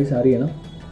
Voice आ रही है ना?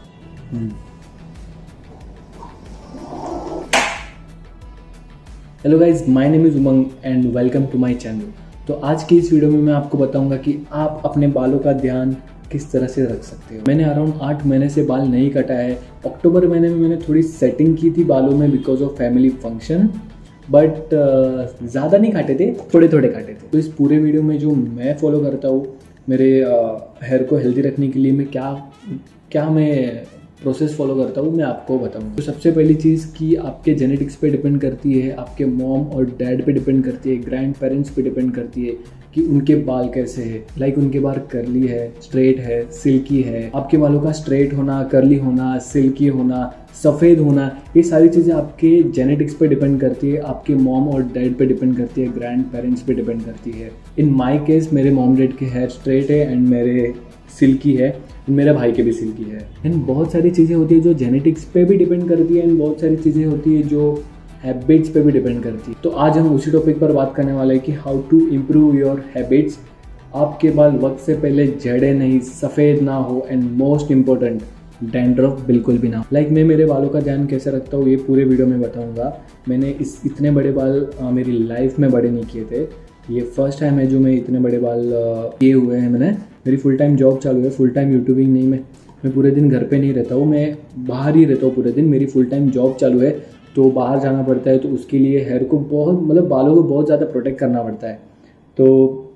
Hello guys, my name is Umang and welcome to my channel. तो आज की इस वीडियो में मैं आपको बताऊंगा कि आप अपने बालों का ध्यान किस तरह से रख सकते हो। मैंने अराउंड 8 महीने से बाल नहीं कटा है। अक्टूबर महीने में मैंने थोड़ी सेटिंग की थी बालों में because of family function, but ज़्यादा नहीं काटे थे, थोड़े थोड़े काटे थे। तो इस पूरे वीडियो में जो मैं फॉलो करता हूँ मेरे हेयर को हेल्दी रखने के लिए, मैं क्या मैं प्रोसेस फॉलो करता हूँ मैं आपको बताऊँगा। तो सबसे पहली चीज़ कि आपके जेनेटिक्स पे डिपेंड करती है, आपके मॉम और डैड पे डिपेंड करती है, ग्रैंड पेरेंट्स पे डिपेंड करती है कि उनके बाल कैसे हैं। लाइक उनके बाल कर्ली है, स्ट्रेट है, सिल्की है। आपके बालों का स्ट्रेट होना, कर्ली होना, सिल्की होना, सफ़ेद होना, ये सारी चीज़ें आपके जेनेटिक्स पे डिपेंड करती है, आपके मॉम और डैड पे डिपेंड करती है, ग्रैंड पेरेंट्स पे डिपेंड करती है। इन माई केस मेरे मॉम डैड के हेयर स्ट्रेट है एंड मेरे सिल्की है, मेरे भाई के भी सिल्की है। एंड बहुत सारी चीज़ें होती है जो जेनेटिक्स पे भी डिपेंड करती है एंड बहुत सारी चीज़ें होती है जो हैबिट्स पे भी डिपेंड करती है। तो आज हम उसी टॉपिक पर बात करने वाले हैं कि how to improve your habits. आपके बाल वक्त से पहले झड़े नहीं, सफ़ेद ना हो एंड मोस्ट इम्पोर्टेंट डैंड्रफ बिल्कुल भी ना हो। लाइक मैं मेरे बालों का ध्यान कैसे रखता हूँ ये पूरे वीडियो में बताऊँगा। मैंने इतने बड़े बाल मेरी लाइफ में बड़े नहीं किए थे। ये फर्स्ट टाइम है जो मैं इतने बड़े बाल किए हुए हैं। मेरी फुल टाइम जॉब चालू है, फुल टाइम यूट्यूबिंग नहीं। मैं पूरे दिन घर पे नहीं रहता हूँ, मैं बाहर ही रहता हूँ पूरे दिन। मेरी फुल टाइम जॉब चालू है तो बाहर जाना पड़ता है, तो उसके लिए हेयर को बहुत बालों को बहुत ज़्यादा प्रोटेक्ट करना पड़ता है। तो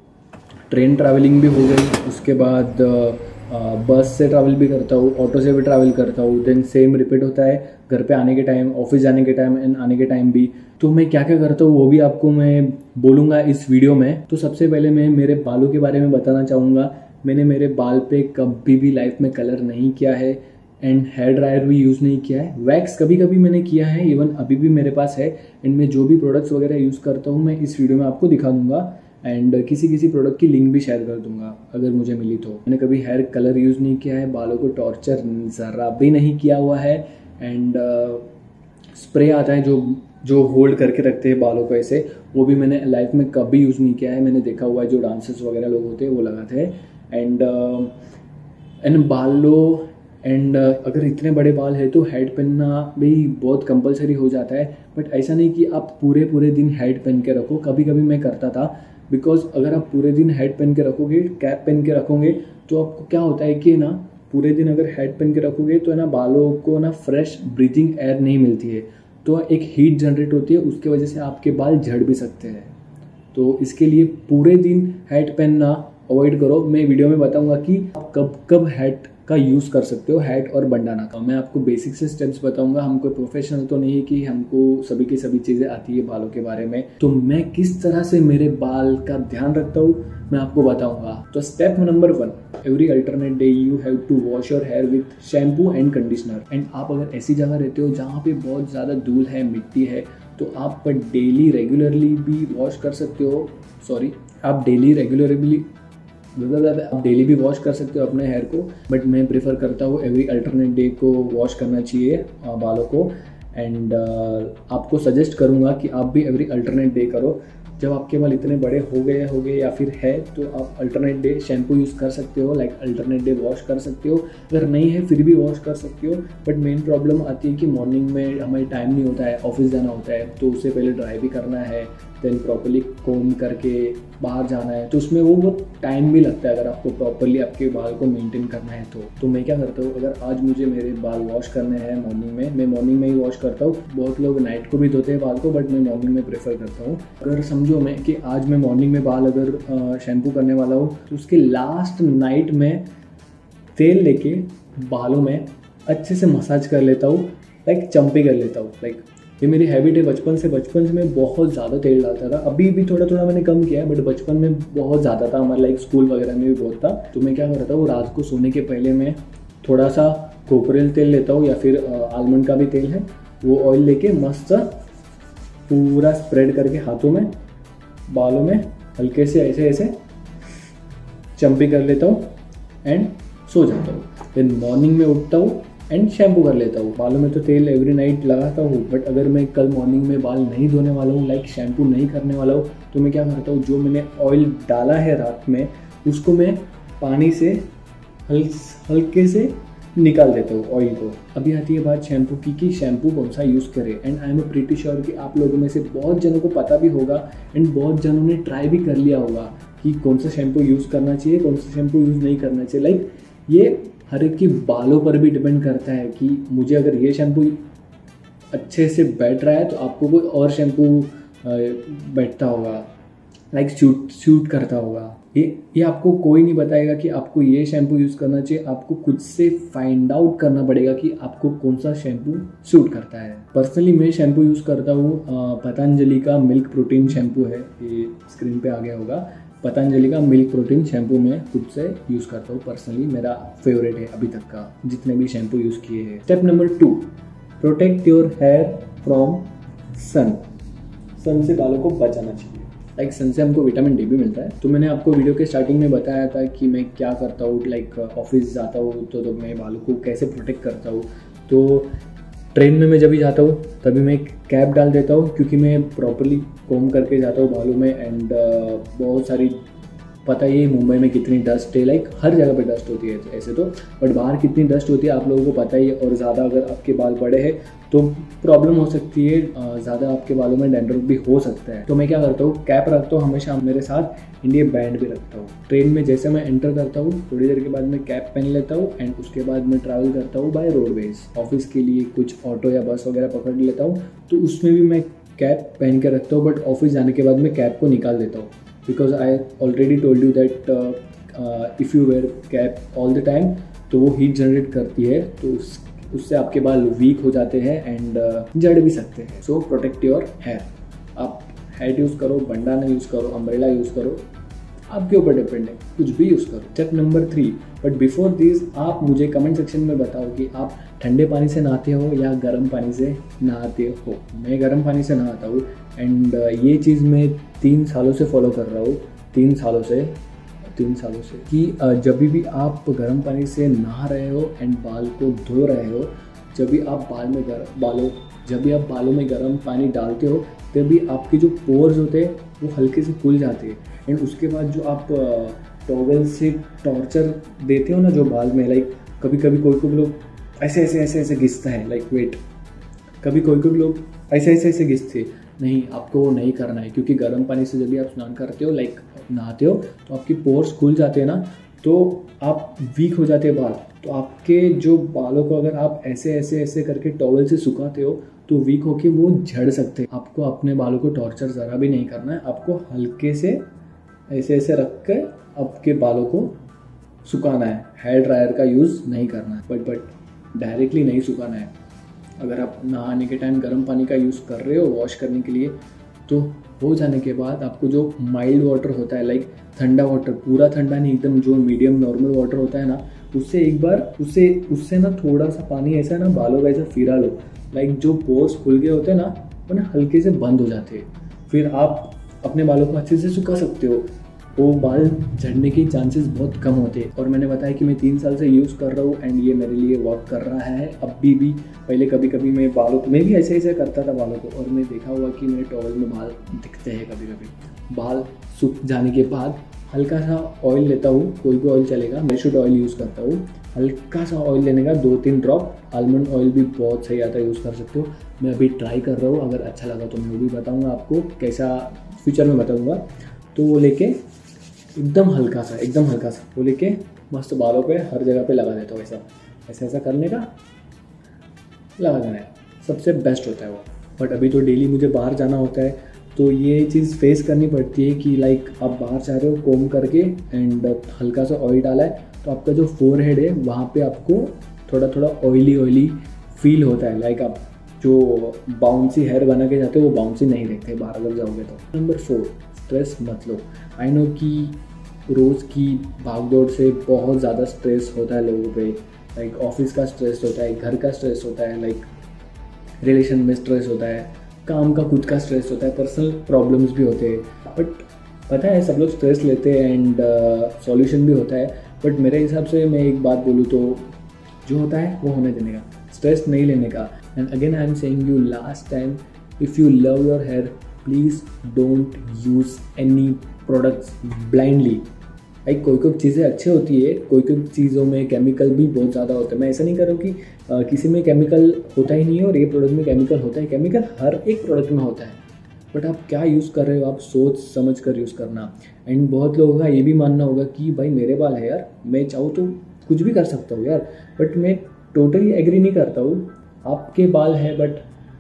ट्रेन ट्रैवलिंग भी हो गई, उसके बाद बस से ट्रैवल भी करता हूँ, ऑटो से भी ट्रैवल करता हूँ। देन सेम रिपीट होता है घर पे आने के टाइम, ऑफिस जाने के टाइम एंड आने के टाइम भी। तो मैं क्या क्या करता हूँ वो भी आपको मैं बोलूँगा इस वीडियो में। तो सबसे पहले मैं मेरे बालों के बारे में बताना चाहूँगा। मैंने मेरे बाल पे कभी भी लाइफ में कलर नहीं किया है एंड हेयर ड्रायर भी यूज़ नहीं किया है। वैक्स कभी कभी मैंने किया है, इवन अभी भी मेरे पास है। एंड मैं जो भी प्रोडक्ट्स वगैरह यूज़ करता हूँ मैं इस वीडियो में आपको दिखा दूँगा एंड किसी प्रोडक्ट की लिंक भी शेयर कर दूंगा अगर मुझे मिली तो। मैंने कभी हेयर कलर यूज़ नहीं किया है, बालों को टॉर्चर ज़रा भी नहीं किया हुआ है। एंड स्प्रे आता है जो होल्ड करके रखते हैं बालों को ऐसे, वो भी मैंने लाइफ में कभी यूज़ नहीं किया है। मैंने देखा हुआ है जो डांसर्स वगैरह लोग होते हैं वो लगाते हैं। एंड बालों एंड अगर इतने बड़े बाल है तो हेड पहनना भी बहुत कंपलसरी हो जाता है। बट ऐसा नहीं कि आप पूरे दिन हेड पहन के रखो। कभी कभी मैं करता था, बिकॉज अगर आप पूरे दिन हेड पहन के रखोगे, कैप पहन के रखोगे, तो आपको क्या होता है कि ना पूरे दिन अगर हेड पहन के रखोगे तो है ना बालों को ना फ्रेश ब्रीथिंग एयर नहीं मिलती है, तो एक हीट जनरेट होती है, उसकी वजह से आपके बाल झड़ भी सकते हैं। तो इसके लिए पूरे दिन हेड पहनना अवॉइड करो। मैं वीडियो में बताऊंगा कि आप कब हेड का यूज़ कर सकते हो, हेड और बंडाना का। मैं आपको बेसिक से स्टेप्स बताऊंगा। हम कोई प्रोफेशनल तो नहीं है कि हमको सभी की सभी चीज़ें आती है बालों के बारे में। तो मैं किस तरह से मेरे बाल का ध्यान रखता हूँ मैं आपको बताऊंगा। तो step number 1, every alternate day you have to wash your hair with shampoo and conditioner. And आप अगर ऐसी जगह रहते हो जहाँ पे बहुत ज़्यादा धूल है, मिट्टी है, तो आप डेली रेगुलरली भी वॉश कर सकते हो। आप डेली भी वॉश कर सकते हो अपने हेयर को, बट मैं प्रेफर करता हूँ एवरी अल्टरनेट डे को वॉश करना चाहिए बालों को। एंड आपको सजेस्ट करूँगा कि आप भी एवरी अल्टरनेट डे करो। जब आपके बाल इतने बड़े हो गए या फिर है तो आप अल्टरनेट डे शैम्पू यूज़ कर सकते हो, लाइक अल्टरनेट डे वॉश कर सकते हो। अगर नहीं है फिर भी वॉश कर सकते हो। बट मेन प्रॉब्लम आती है कि मॉर्निंग में हमें टाइम नहीं होता है, ऑफिस जाना होता है, तो उससे पहले ड्राई भी करना है, देन प्रॉपर्ली कोम करके बाहर जाना है, तो उसमें वो बहुत टाइम भी लगता है अगर आपको प्रॉपर्ली आपके बाल को मेंटेन करना है। तो मैं क्या करता हूँ, अगर आज मुझे मेरे बाल वॉश करने हैं मॉर्निंग में, मैं मॉर्निंग में ही वॉश करता हूँ। बहुत लोग नाइट को भी धोते हैं बाल को, बट मैं मॉर्निंग में प्रेफर करता हूँ। अगर समझो मैं कि आज मैं मॉर्निंग में बाल अगर शैम्पू करने वाला हूँ तो उसके लास्ट नाइट में तेल लेके बालों में अच्छे से मसाज कर लेता हूँ, लाइक चंपी कर लेता हूँ। लाइक ये मेरी हैबिट है बचपन से मैं बहुत ज़्यादा तेल डालता था। अभी भी थोड़ा मैंने कम किया है, बट बचपन में बहुत ज़्यादा था। हमारे लाइक स्कूल वगैरह में भी बहुत था। तो मैं क्या करता हूँ, रात को सोने के पहले मैं थोड़ा सा कोकोनट तेल लेता हूँ या फिर आलमंड का भी तेल है, वो ऑयल लेके मस्त पूरा स्प्रेड करके हाथों में, बालों में हल्के से ऐसे चंपी कर लेता हूँ एंड सो जाता हूँ। फिर मॉर्निंग में उठता हूँ एंड शैम्पू कर लेता हूँ। बालों में तो तेल एवरी नाइट लगाता हूँ, बट अगर मैं कल मॉर्निंग में बाल नहीं धोने वाला हूँ, लाइक शैम्पू नहीं करने वाला हूँ, तो मैं क्या करता हूँ, जो मैंने ऑयल डाला है रात में उसको मैं पानी से हल्के से निकाल देते हो ऑयल को। अभी आती है बात शैम्पू की कि शैम्पू कौन सा यूज़ करें। And I am pretty sure कि आप लोगों में से बहुत जनों को पता भी होगा एंड बहुत जनों ने ट्राई भी कर लिया होगा कि कौन सा शैम्पू यूज़ करना चाहिए, कौन सा शैम्पू यूज़ नहीं करना चाहिए। लाइक ये हर एक की बालों पर भी डिपेंड करता है कि मुझे अगर ये शैम्पू अच्छे से बैठ रहा है तो आपको कोई और शैम्पू बैठता होगा, लाइक सूट करता होगा। ये आपको कोई नहीं बताएगा कि आपको ये शैम्पू यूज़ करना चाहिए। आपको खुद से फाइंड आउट करना पड़ेगा कि आपको कौन सा शैम्पू सूट करता है। पर्सनली मैं शैम्पू यूज़ करता हूँ पतंजलि का मिल्क प्रोटीन शैम्पू है, ये स्क्रीन पे आ गया होगा। पतंजलि का मिल्क प्रोटीन शैम्पू मैं खुद से यूज़ करता हूँ। पर्सनली मेरा फेवरेट है अभी तक का जितने भी शैम्पू यूज़ किए हैं। Step number 2, protect your hair from sun से बालों को बचाना चाहिए। लाइक सन से हमको विटामिन डी भी मिलता है। तो मैंने आपको वीडियो के स्टार्टिंग में बताया था कि मैं क्या करता हूँ। लाइक ऑफिस जाता हूँ तो मैं बालों को कैसे प्रोटेक्ट करता हूँ। तो ट्रेन में मैं जब भी जाता हूँ तभी मैं कैप डाल देता हूँ, क्योंकि मैं प्रॉपरली कोम करके जाता हूँ बालों में। एंड बहुत सारी, पता ही है मुंबई में कितनी डस्ट है, लाइक हर जगह पे डस्ट होती है ऐसे तो, बट बाहर कितनी डस्ट होती है आप लोगों को पता ही है। और ज़्यादा अगर आपके बाल बड़े हैं तो प्रॉब्लम हो सकती है, ज़्यादा आपके बालों में डैंड्रफ भी हो सकता है। तो मैं क्या करता हूँ, कैप रखता हूँ हमेशा मेरे साथ, इंडियन बैंड भी रखता हूँ। ट्रेन में जैसे मैं एंटर करता हूँ थोड़ी देर के बाद मैं कैप पहन लेता हूँ एंड उसके बाद मैं ट्रैवल करता हूँ बाय रोडवेज। ऑफिस के लिए कुछ ऑटो या बस वगैरह पकड़ लेता हूँ तो उसमें भी मैं कैप पहन के रखता हूँ, बट ऑफिस जाने के बाद मैं कैप को निकाल देता हूँ। Because I already told you that if you wear cap all the time तो वो हीट जनरेट करती है, तो उससे आपके बाल वीक हो जाते हैं एंड जड़ भी सकते हैं। So protect your hair. आप हैट यूज़ करो, बंडाना यूज़ करो, अम्ब्रेला यूज़ करो, आपके ऊपर डिपेंड है, कुछ भी यूज़ करो। Step number 3, but before this आप मुझे कमेंट सेक्शन में बताओ कि आप ठंडे पानी से नहाते हो या गर्म पानी से नहाते हो। मैं गर्म पानी से नहाता हूँ एंड ये चीज़ मैं 3 सालों से फॉलो कर रहा हूँ। 3 सालों से कि जब भी आप गर्म पानी से नहा रहे हो एंड बाल को धो रहे हो, जब भी आप बालों में गर्म पानी डालते हो तभी आपके जो पोर्स होते हैं वो हल्के से खुल जाते हैं। एंड उसके बाद जो आप टॉवल से टॉर्चर देते हो ना जो बाल में, लाइक कभी कोई लोग ऐसे घिसता है, लाइक वेट, कभी कोई लोग ऐसे घिसते। नहीं, आपको वो नहीं करना है, क्योंकि गर्म पानी से जब भी आप स्नान करते हो, लाइक नहाते हो, तो आपके पोर्स खुल जाते हैं ना, तो आप वीक हो जाते हैं बाल। तो आपके जो बालों को अगर आप ऐसे करके टॉवल से सुखाते हो तो वीक होके वो झड़ सकते हैं। आपको अपने बालों को टॉर्चर ज़रा भी नहीं करना है। आपको हल्के से ऐसे रख के आपके बालों को सुखाना है। हेयर ड्रायर का यूज़ नहीं करना है, बट डायरेक्टली नहीं सुखाना है। अगर आप नहाने के टाइम गर्म पानी का यूज़ कर रहे हो वॉश करने के लिए, तो हो जाने के बाद आपको जो माइल्ड वाटर होता है, लाइक ठंडा वाटर, पूरा ठंडा नहीं, एकदम जो मीडियम नॉर्मल वाटर होता है ना, उससे एक बार उससे ना थोड़ा सा पानी ऐसा ना बालों का ऐसा फिरा लो। लाइक जो पोर्स खुल गए होते हैं ना वो ना हल्के से बंद हो जाते हैं। फिर आप अपने बालों को अच्छे से सुखा सकते हो। वो बाल झड़ने के चांसेस बहुत कम होते हैं। और मैंने बताया कि मैं 3 साल से यूज़ कर रहा हूँ एंड ये मेरे लिए वर्क कर रहा है अभी भी। पहले कभी मैं बालों को, मैं भी ऐसे करता था बालों को, और मैं देखा हुआ कि मेरे टॉवल में बाल दिखते हैं कभी। बाल सूख जाने के बाद हल्का सा ऑयल लेता हूँ, कोई भी ऑयल चलेगा, मैशूट ऑयल यूज़ करता हूँ। हल्का सा ऑयल लेने का 2-3 ड्रॉप, आलमंड ऑयल भी बहुत सही आता है, यूज़ कर सकते हो। मैं अभी ट्राई कर रहा हूँ, अगर अच्छा लगा तो मैं वो भी बताऊँगा आपको, कैसा फ्यूचर में बताऊँगा। तो वो लेके एकदम हल्का सा वो लेके मस्त बालों पे हर जगह पे लगा देता हूँ। ऐसा करने का लगा देना है, सबसे बेस्ट होता है वो। बट अभी तो डेली मुझे बाहर जाना होता है, तो ये चीज़ फेस करनी पड़ती है कि लाइक आप बाहर जा रहे हो कोम करके एंड हल्का सा ऑयल डाला है, तो आपका जो फोरहेड है वहाँ पे आपको थोड़ा ऑयली फील होता है। लाइक आप जो बाउंसी हेयर बना के जाते हो वो बाउंसी नहीं रहते बाहर अगर जाओगे तो। नंबर 4, स्ट्रेस मत लो। आई नो कि रोज़ की भागदौड़ से बहुत ज़्यादा स्ट्रेस होता है लोगों पे। लाइक ऑफिस का स्ट्रेस होता है, घर का स्ट्रेस होता है, लाइक रिलेशन में स्ट्रेस होता है, काम का खुद का स्ट्रेस होता है, पर्सनल प्रॉब्लम्स भी होते हैं। बट पता है सब लोग स्ट्रेस लेते हैं एंड सॉल्यूशन भी होता है। बट मेरे हिसाब से मैं एक बात बोलूँ तो जो होता है वो होने देने का, स्ट्रेस नहीं लेने का। And again I am saying you last time, if you love your hair please don't use any products blindly. भाई कोई कोई चीज़ें अच्छी होती है, कोई कोई चीज़ों में केमिकल भी बहुत ज़्यादा होता है। मैं ऐसा नहीं कर रहा हूँ कि किसी में केमिकल होता ही नहीं है और ये प्रोडक्ट में केमिकल होता है। केमिकल हर एक प्रोडक्ट में होता है, बट आप क्या यूज़ कर रहे हो, आप सोच समझ कर यूज़ करना। एंड बहुत लोगों का ये भी मानना होगा कि भाई मेरे बाल है यार, मैं चाहूँ तो कुछ भी कर सकता हूँ यार, बट मैं टोटली एग्री नहीं करता हूँ। आपके बाल है बट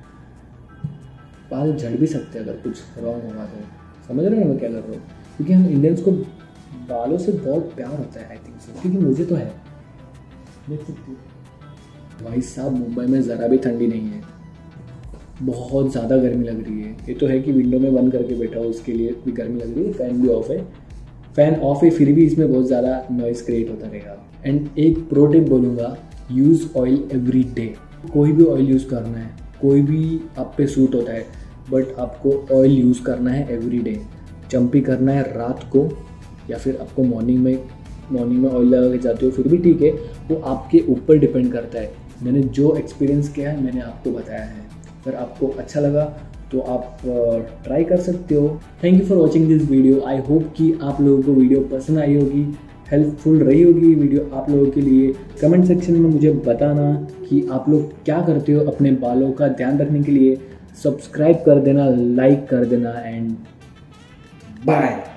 बाल झड़ भी सकते हैं अगर कुछ रॉन्ग होगा तो। समझ रहे हो मैं क्या कर रहा हूँ? क्योंकि हम इंडियंस को बालों से बहुत प्यार होता है, आई थिंक सो, क्योंकि मुझे तो है। देख सकते हो भाई साहब, मुंबई में ज़रा भी ठंडी नहीं है, बहुत ज़्यादा गर्मी लग रही है। ये तो है कि विंडो में बंद करके बैठा हो, उसके लिए भी गर्मी लग रही है। फ़ैन भी ऑफ है, फ़ैन ऑफ है फिर भी इसमें बहुत ज़्यादा नॉइज़ क्रिएट होता रहेगा। एंड एक प्रो टिप बोलूँगा, यूज़ ऑयल एवरी डे। कोई भी ऑयल यूज़ करना है, कोई भी आप पे सूट होता है, बट आपको ऑयल यूज़ करना है एवरी डे। चंपी करना है रात को, या फिर आपको मॉर्निंग में ऑयल लगा के जाते हो फिर भी ठीक है, वो आपके ऊपर डिपेंड करता है। मैंने जो एक्सपीरियंस किया है मैंने आपको बताया है। अगर आपको अच्छा लगा तो आप ट्राई कर सकते हो। Thank you for watching this video. I hope कि आप लोगों को वीडियो पसंद आई होगी, हेल्पफुल रही होगी वीडियो आप लोगों के लिए। कमेंट सेक्शन में मुझे बताना कि आप लोग क्या करते हो अपने बालों का ध्यान रखने के लिए। सब्सक्राइब कर देना, लाइक कर देना, एंड बाय।